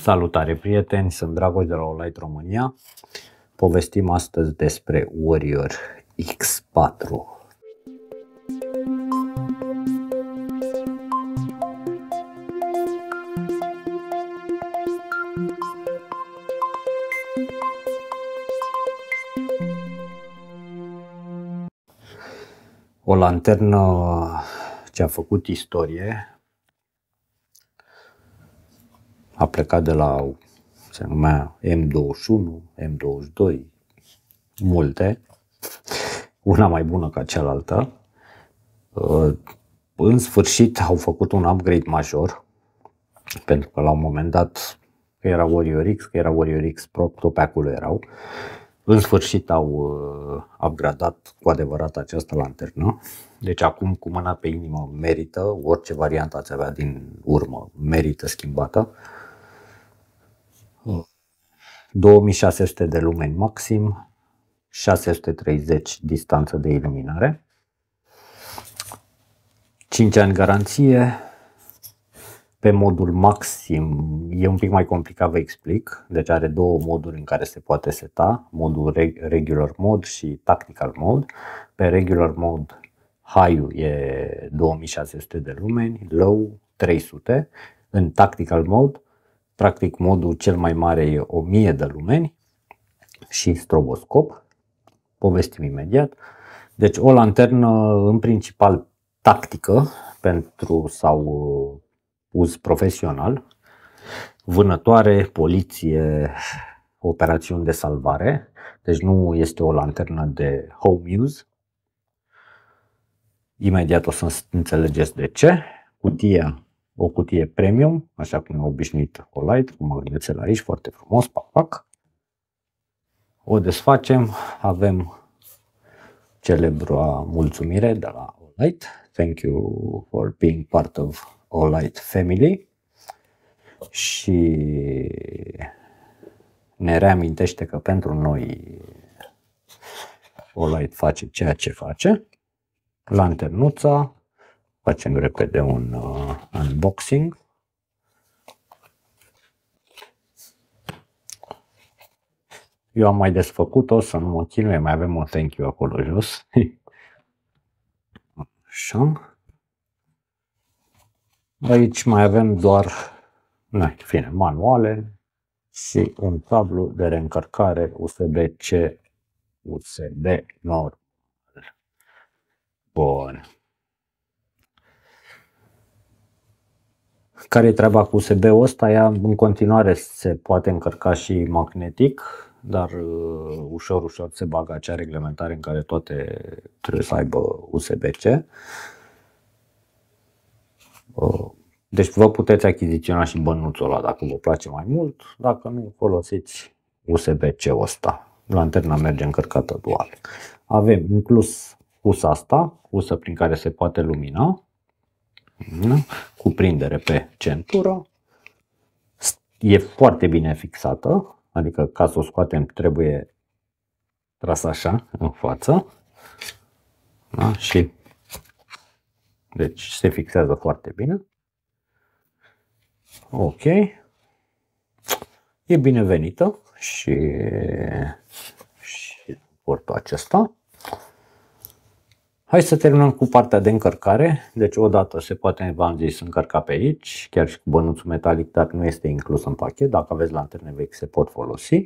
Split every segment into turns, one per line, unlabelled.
Salutare prieteni, sunt Dragoș de la Olight România. Povestim astăzi despre Warrior X4. O lanternă ce a făcut istorie. A plecat de la, se numea M21, M22, multe, una mai bună ca cealaltă. În sfârșit au făcut un upgrade major, pentru că la un moment dat, că era Warrior X, că era Warrior X Pro, tot pe acolo erau. În sfârșit au upgradat cu adevărat această lanternă. Deci acum, cu mâna pe inimă, merită, orice variantă ați avea din urmă, merită schimbată. 2600 de lumeni maxim, 630 distanță de iluminare, 5 ani garanție. Pe modul maxim e un pic mai complicat, vă explic. Deci are două moduri în care se poate seta, modul regular mode și tactical mode. Pe regular mode high-ul e 2600 de lumeni, low 300. În tactical mode, practic modul cel mai mare e 1000 de lumeni și stroboscop. Povestim imediat. Deci o lanternă în principal tactică pentru sau uz profesional, vânătoare, poliție, operațiuni de salvare. Deci nu este o lanternă de home use. Imediat o să înțelegeți de ce. Cutia, o cutie premium, așa cum e obișnuit Olight, cu magnețel aici, foarte frumos, pac. O desfacem, avem celebra mulțumire de la Olight. Thank you for being part of Olight family. Și ne reamintește că pentru noi Olight face ceea ce face. Lanternuța, facem repede un unboxing. Eu am mai desfăcut-o, să nu mă chinuie, mai avem un thank you acolo jos. Așa. Aici mai avem doar, manuale și un cablu de reîncărcare USB-C, USB normal. Bun. Care e treaba cu USB-ul ăsta? Ea în continuare se poate încărca și magnetic, dar ușor se bagă acea reglementare în care toate trebuie să aibă USB-C. Deci vă puteți achiziționa și bănuțul ăla dacă vă place mai mult, dacă nu folosiți USB-C-ul ăsta. Lanterna merge încărcată dual. Avem inclus husa asta, husă prin care se poate lumina, cuprindere pe centură, e foarte bine fixată, adică ca să o scoatem trebuie tras așa în față, da? Și deci se fixează foarte bine. Ok, e binevenită și portul acesta. Hai să terminăm cu partea de încărcare. Deci odată se poate, v-am zis, încărca pe aici, chiar și cu bănuțul metalic, dar nu este inclus în pachet. Dacă aveți lanterne vechi se pot folosi.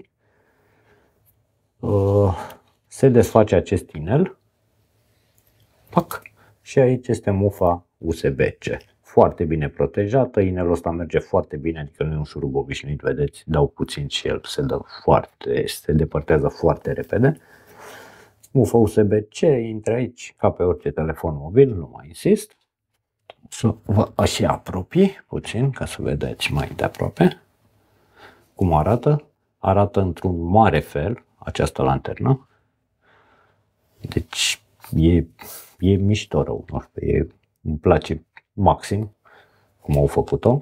Se desface acest inel. Pac. Și aici este mufa USB-C. Foarte bine protejată, inelul ăsta merge foarte bine, adică nu e un șurub obișnuit, vedeți, dau puțin și el se depărtează foarte repede. Mufa USB-C intră aici ca pe orice telefon mobil, nu mai insist. Să vă și apropii puțin ca să vedeți mai de aproape cum arată. Arată într-un mare fel această lanternă. Deci e mișto rău, nu știu, îmi place maxim cum au făcut-o.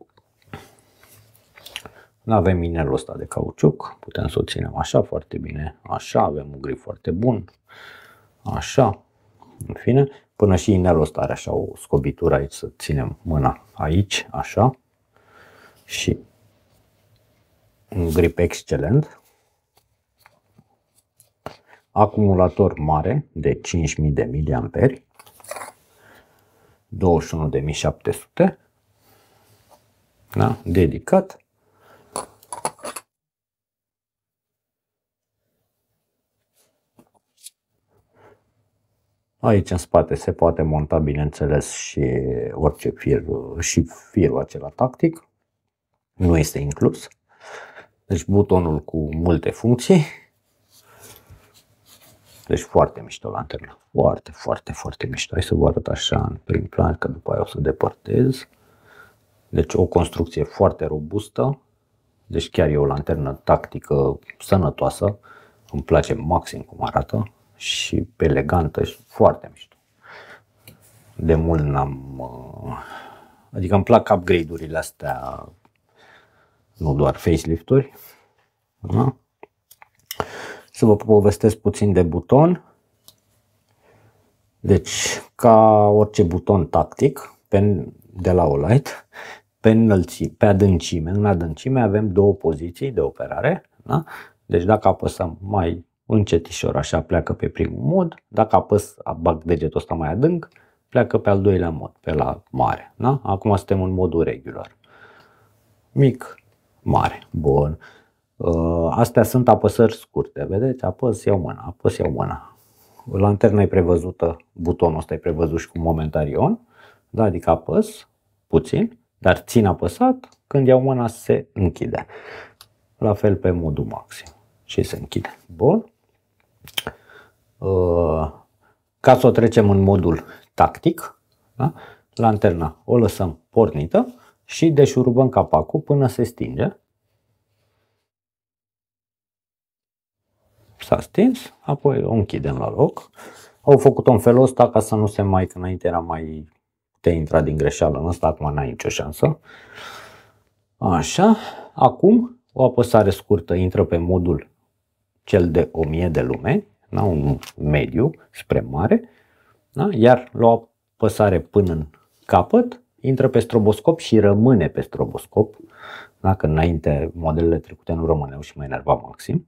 Avem inelul ăsta de cauciuc, putem să o ținem așa foarte bine, așa, avem un grip foarte bun, așa, în fine, până și inelul ăsta are așa o scobitură aici să ținem mâna aici, așa, și un grip excelent, acumulator mare de 5000 de mAh, 21.700, da? Dedicat. Aici în spate se poate monta, bineînțeles, și orice fir, și firul acela tactic. Nu este inclus. Deci butonul cu multe funcții. Deci foarte mișto lanternă. Foarte mișto. Hai să vă arăt așa în prim plan, că după aia o să depărtez. Deci o construcție foarte robustă. Deci chiar e o lanternă tactică sănătoasă. Îmi place maxim cum arată. Și elegantă și foarte mișto. De mult n-am... Adică îmi plac upgrade-urile astea, nu doar facelift-uri. Da? Să vă povestesc puțin de buton. Deci, ca orice buton tactic, de la Olight, pe adâncime, în adâncime avem două poziții de operare. Da? Deci dacă apăsăm mai încetișor, așa pleacă pe primul mod. Dacă apăs, bag degetul ăsta mai adânc, pleacă pe al doilea mod, pe la mare. Da? Acum suntem în modul regular. Mic, mare. Bun. Astea sunt apăsări scurte. Vedeți? Apăs, iau mâna, apăs, iau mâna. Lanterna e prevăzută, butonul ăsta e prevăzut și cu momentarion. Da? Adică apăs puțin, dar țin apăsat, când iau mâna se închide. La fel pe modul maxim. Și se închide. Bun. Ca să o trecem în modul tactic, da? Lanterna o lăsăm pornită și deșurubăm capacul până se stinge. S-a stins, apoi o închidem la loc. Au făcut-o în felul ăsta ca să nu se mai, că înainte era mai te intra din greșeală în ăsta, acum n-ai nicio șansă. Așa, acum o apăsare scurtă intră pe modul cel de 1000 de lumeni, da? Un mediu spre mare, da? Iar la o apăsare până în capăt intră pe stroboscop și rămâne pe stroboscop, da? Că înainte modelele trecute nu rămâneau și mă enerva maxim.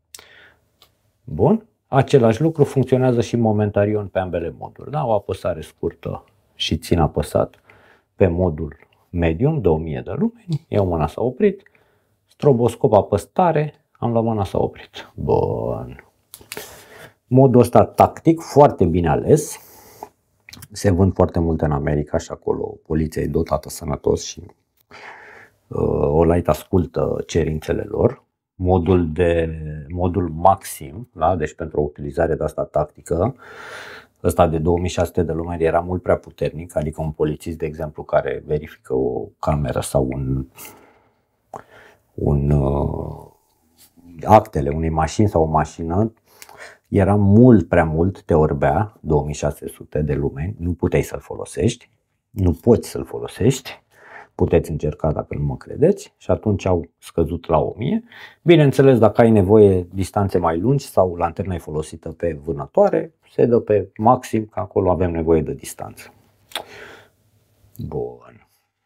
Bun, același lucru funcționează și momentarion pe ambele moduri, da? O apăsare scurtă și țin apăsat pe modul medium de 1000 de lumeni, iau mâna, s-a oprit, stroboscop apăs tare, am luat mâna, s-a oprit. Bun. Modul ăsta tactic, foarte bine ales. Se vând foarte mult în America și acolo poliția e dotată sănătos și Olight ascultă cerințele lor. Modul maxim, da? Deci pentru o utilizare de asta tactică, ăsta de 2600 de lumeni era mult prea puternic, adică un polițist, de exemplu, care verifică o cameră sau actele unei mașini sau o mașină, era mult prea mult, te orbea 2600 de lumeni, nu puteai să-l folosești, nu poți să-l folosești, puteți încerca dacă nu mă credeți, și atunci au scăzut la 1000. Bineînțeles, dacă ai nevoie distanțe mai lungi sau lanterna e folosită pe vânătoare, se dă pe maxim, că acolo avem nevoie de distanță. Bun.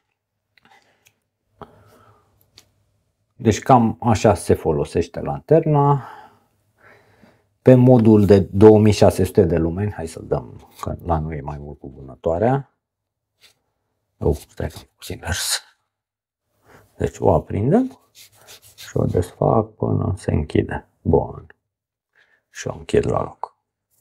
Deci cam așa se folosește lanterna. Pe modul de 2600 de lumeni, hai să-l dăm, că la noi e mai mult cu vânătoarea. Stai că puțin mers. Deci o aprindem și o desfac până se închide. Bun. Și o închid la loc.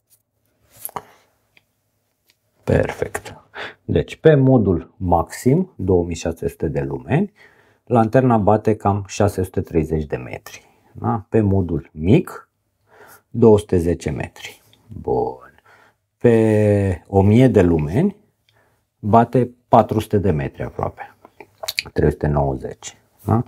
Perfect. Deci pe modul maxim, 2600 de lumeni, lanterna bate cam 630 de metri. Da? Pe modul mic, 210 metri. Bun. Pe 1000 de lumeni bate 400 de metri aproape. 390. Da?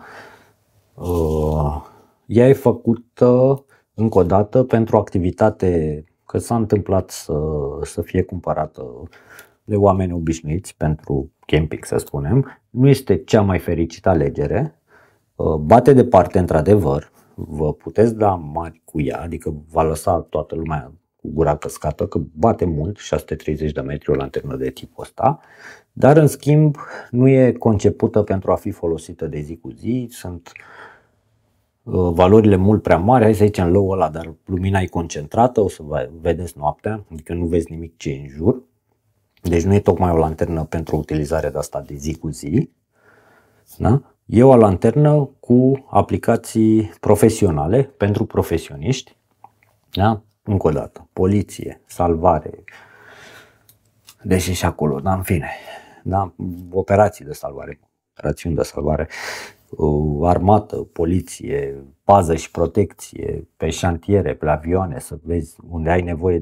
Ea e făcută încă o dată pentru activitate, că s-a întâmplat să fie cumpărată de oameni obișnuiți pentru camping, să spunem. Nu este cea mai fericită alegere. Bate departe, într-adevăr. Vă puteți da mari cu ea, adică va lăsa toată lumea cu gura căscată, că bate mult, 630 de metri o lanternă de tipul ăsta, dar în schimb nu e concepută pentru a fi folosită de zi cu zi. Sunt valorile mult prea mari, hai să zicem low ăla, dar lumina e concentrată, o să vedeți noaptea, adică nu vezi nimic ce e în jur. Deci nu e tocmai o lanternă pentru utilizare de asta de zi cu zi. Da? E o lanternă cu aplicații profesionale pentru profesioniști. Da? Încă o dată, poliție, salvare, deși și acolo, da, în fine, da? Operații de salvare, operațiuni de salvare, armată, poliție, pază și protecție, pe șantiere, pe avioane, să vezi unde ai nevoie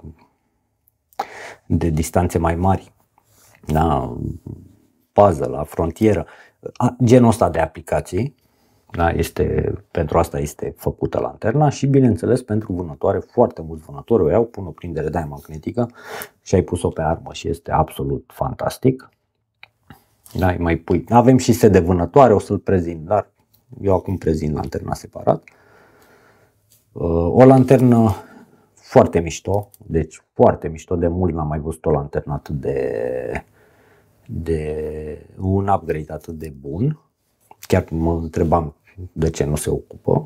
de distanțe mai mari, da? Pază la frontieră, genul ăsta de aplicații. Da, pentru asta este făcută lanterna și bineînțeles pentru vânătoare, foarte mulți vânători o iau, pun o prindere de aia magnetică și ai pus-o pe armă și este absolut fantastic. Da, mai pui. Avem și set de vânătoare, o să-l prezint, dar eu acum prezint lanterna separat. O lanternă foarte mișto, deci foarte mișto, de mult n-am mai văzut o lanternă atât de un upgrade atât de bun. Chiar mă întrebam de ce nu se ocupă.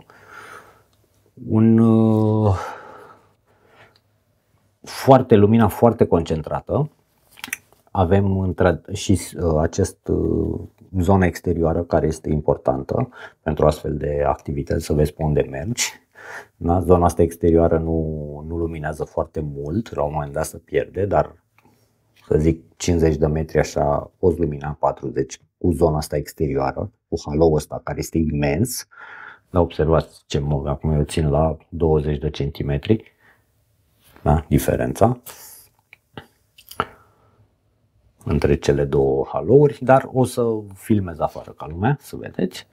Lumina foarte concentrată. Avem și acest zonă exterioară care este importantă pentru astfel de activități, să vezi pe unde mergi. Da? Zona asta exterioară nu luminează foarte mult, la un moment dat se pierde, dar să zic 50 de metri așa poți lumina 40 cu zona asta exterioară, cu halo-ul ăsta care este imens. Dar observați ce mă, acum eu țin la 20 de centimetri, da? Diferența între cele două halouri, dar o să filmez afară ca lumea, să vedeți.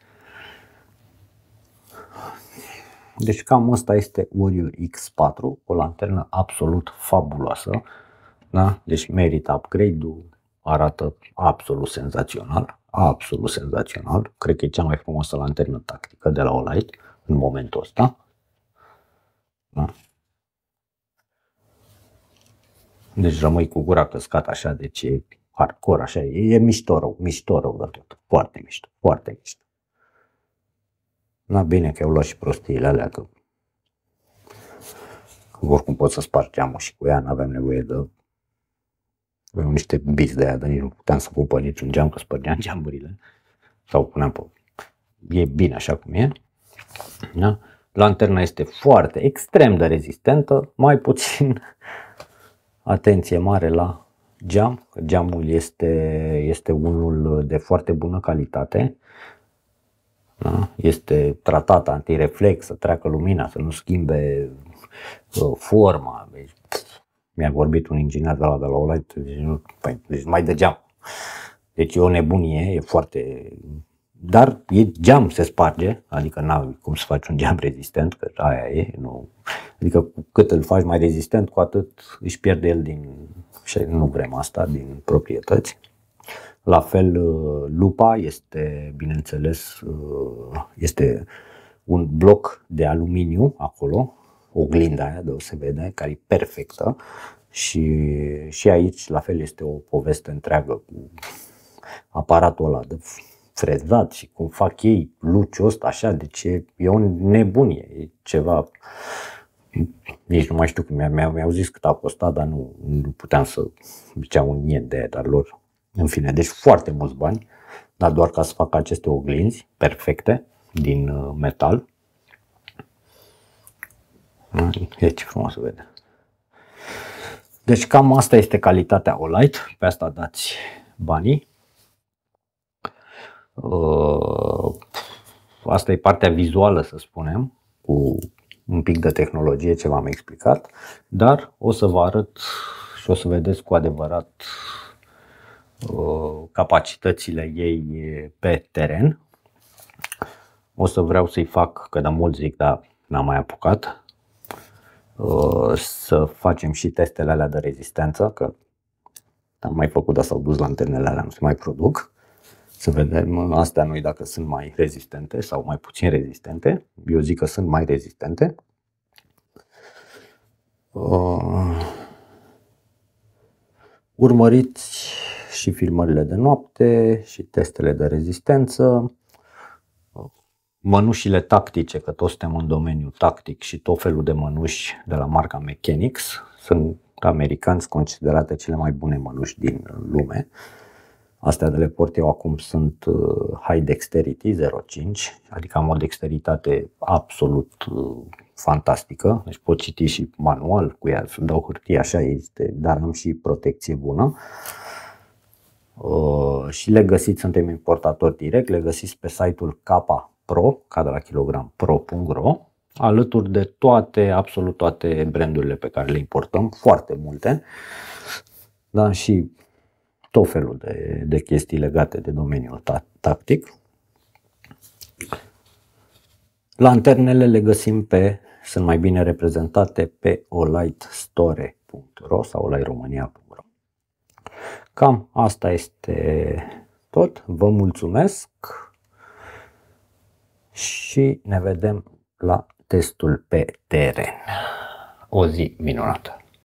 Deci cam asta este Warrior X4, o lanternă absolut fabuloasă, da? Deci merită upgrade-ul, arată absolut senzațional, absolut senzațional. Cred că e cea mai frumoasă lanternă tactică de la Olight în momentul ăsta. Da? Deci rămâi cu gura căscată așa, deci e hardcore așa, e mișto rău de tot, foarte mișto, foarte mișto. Na, bine că eu luat și prostiile alea, că oricum pot să sparg geamul și cu ea, n-aveam nevoie de... Aveam niște biți de aia, dar nici nu puteam să pun pe niciun geam, că spărgeam geamurile. Sau puneam pe... E bine așa cum e. Da? Lanterna este extrem de rezistentă, mai puțin atenție mare la geam, că geamul este unul de foarte bună calitate. Da? Este tratat antireflex, să treacă lumina, să nu schimbe forma. Mi-a vorbit un inginer de la Olight, deci mai de geam. Deci e o nebunie, e foarte... Dar e geam, se sparge, adică n-ai cum să faci un geam rezistent, că aia e, nu... Adică cu cât îl faci mai rezistent, cu atât își pierde el și nu vrem asta, din proprietăți. La fel, lupa este, bineînțeles, este un bloc de aluminiu acolo, oglinda aia de se vede, care e perfectă și aici la fel este o poveste întreagă cu aparatul ăla de frezat și cum fac ei luciul ăsta așa, deci e o nebunie, e ceva, nici nu mai știu cum mi-au zis cât a costat, dar nu puteam să ziceam un niet de aia, dar lor, în fine, deci foarte mulți bani, dar doar ca să fac aceste oglinzi perfecte din metal. E ce frumos se vede. Deci cam asta este calitatea Olight, pe asta dați banii. Asta e partea vizuală, să spunem, cu un pic de tehnologie, ce v-am explicat, dar o să vă arăt și o să vedeți cu adevărat capacitățile ei pe teren. O să vreau să-i fac, că de mult zic, dar n-am mai apucat, să facem și testele alea de rezistență, că am mai făcut, dar s-au dus lanternele alea, nu se mai produc. Să vedem astea noi dacă sunt mai rezistente sau mai puțin rezistente. Eu zic că sunt mai rezistente. Urmăriți și filmările de noapte și testele de rezistență. mănușile tactice, că toți suntem în domeniul tactic și tot felul de mănuși de la marca Mechanix. Sunt americani considerate cele mai bune mănuși din lume. Astea de le port eu acum sunt High Dexterity 0.5, adică am o dexteritate absolut fantastică. Deci pot citi și manual cu ea, dau hârtie, așa este, dar am și protecție bună. Și le găsiți, suntem importatori direct, le găsiți pe site-ul Pro, ca de la kilogram, pro.ro, alături de toate, absolut toate brandurile pe care le importăm, foarte multe, dar și tot felul de chestii legate de domeniul tactic. Lanternele le găsim sunt mai bine reprezentate pe olightstore.ro sau olightromania.ro. Cam asta este tot. Vă mulțumesc și ne vedem la testul pe teren. O zi minunată!